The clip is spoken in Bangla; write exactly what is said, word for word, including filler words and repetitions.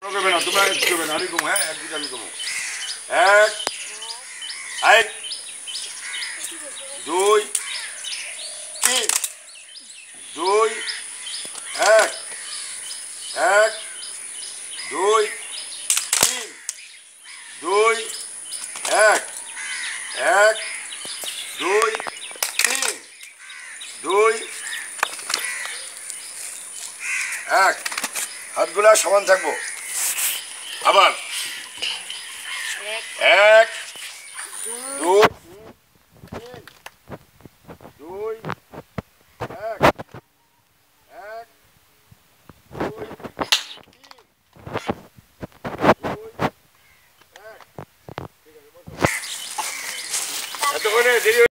করবে না, তোমরা করবে না, আমি কমো। হ্যাঁ, এক দুটো আমি কমো। এক, এক, দুই, তিন, দুই, এক, এক, দুই, তিন, দুই, এক, এক, দুই, তিন, দুই, এক। হাতগুলা সমান থাকবো। আবার এক, দুই,